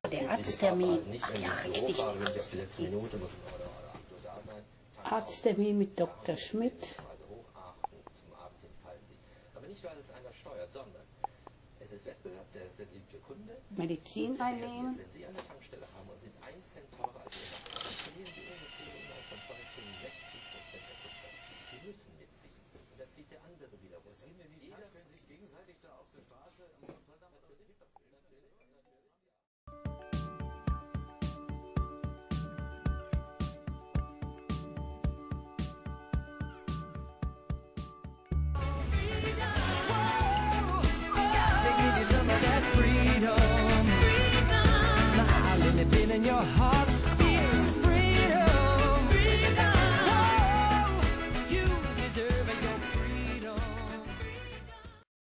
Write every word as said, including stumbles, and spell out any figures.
Der Arzttermin. Ach ja, richtig. Arzttermin. Arzttermin mit Doktor Schmidt. Medizin einnehmen. In your heart